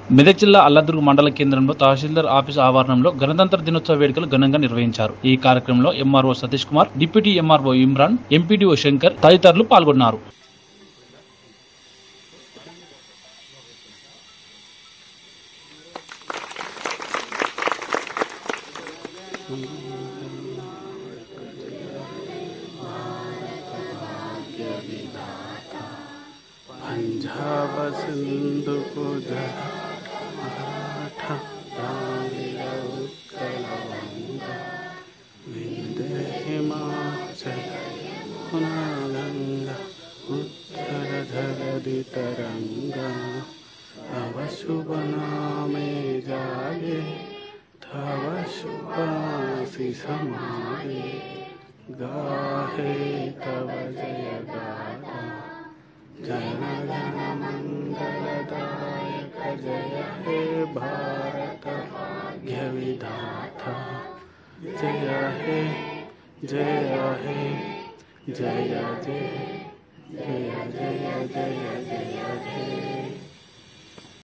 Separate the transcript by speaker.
Speaker 1: మెదక్ జిల్లా అల్లదుర్గ్ మండల కేంద్రంలో తహసీల్దార్ ఆఫీసు ఆవరణంలో గణతంత్ర దినోత్సవ వేడుకలు ఘనంగా నిర్వహించారు. ఈ కార్యక్రమంలో MRO Satish Kumar, deputy MRO Imran, MPDO Shankar తదితరులు పాల్గొన్నారు.
Speaker 2: पंजाब सिंधु को विंध्य हिमाचल गंगा उत्तर धरती तरंगा तव शुभ नामे जागे तव शुभासी समागे गाहे तव जय गाथा जन गण मंगलदायक जय हे भारत भाग्य विधाता जय हे जय हे जय जय जय जय जय जय जय